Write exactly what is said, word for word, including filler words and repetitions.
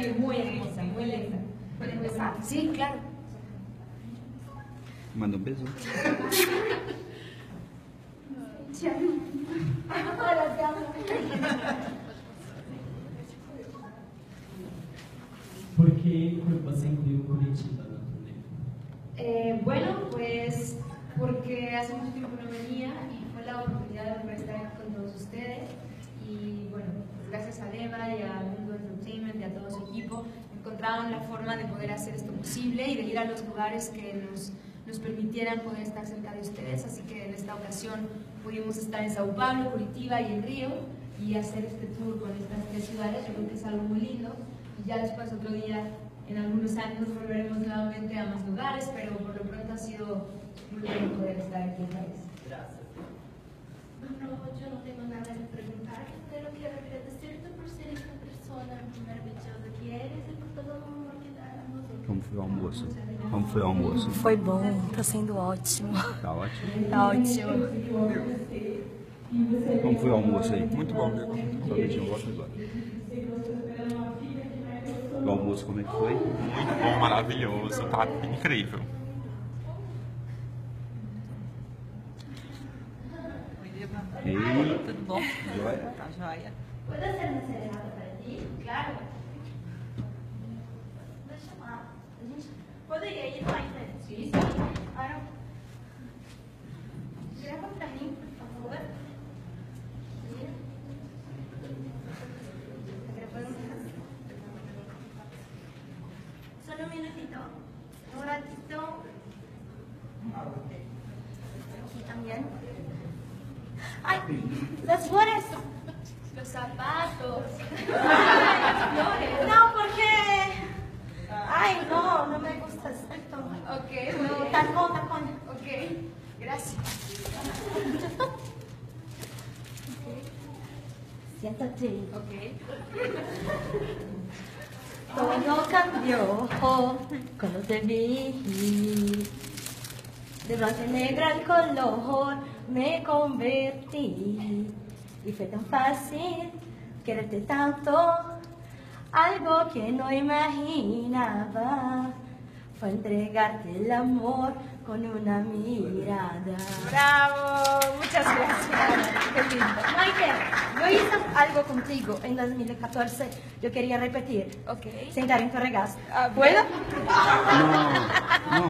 muy, muy hermosa, muy linda. ¿Puede empezar? Sí, claro. Manda un beso. ¿Por qué você incluyó Curitiba na turnê? Eh, bueno, pues porque hace mucho tiempo no venía y fue la oportunidad de poder estar aquí con todos ustedes. Y bueno, pues gracias a Eva y a Mundo Entertainment y a todo su equipo, encontraron la forma de poder hacer esto posible y de ir a los lugares que nos, nos permitieran poder estar cerca de ustedes. Así que en esta ocasión pudimos estar en Sao Paulo, Curitiba y en Río y hacer este tour con estas tres ciudades. Yo creo que es algo muy lindo. Y ya después, otro día, en algunos años, volveremos nuevamente a más lugares, pero por lo pronto ha sido muy bueno poder estar aquí otra vez. Gracias. No, yo no tengo nada que preguntar, pero quiero agradecerte por ser esta persona maravillosa que eres e por todo o amor que dá a nosotros. Como foi o almoço? Como foi o almoço? Foi bom, tá sendo ótimo. Tá ótimo. Tá ótimo. Como foi o almoço aí? Muito bom, Diego. Só deixa eu volto agora. O almoço como é que foi? Muito bom, maravilhoso, tá incrível. Ei, Tudo bom? joia? Tá joia. ¿Puedo hacer una serenata para ti? Claro. Deixa lá. A gente poderia ir lá em frente? Sim, sim. Ahora, grava para mim, por favor. Mira. Tá gravando? Solo un minutito. Un ratito. Aquí también. ¡Ay! ¡Las flores! Los zapatos. No, porque... Ay, no, no me gusta esto. Ok, No, muy bien. tacón, tacón. Ok, gracias. Siéntate. Ok. Todo cambió cuando te vi. De blanco y negro al color me convertí. Y fue tan fácil quererte tanto. Algo que no imaginaba fue entregarte el amor con una mirada. Bravo, muchas gracias. Qué lindo. Maite, yo hice algo contigo en dos mil catorce. Yo quería repetir. Ok. Sentar en tu regazo. Ah, ¿puedo? Não, não.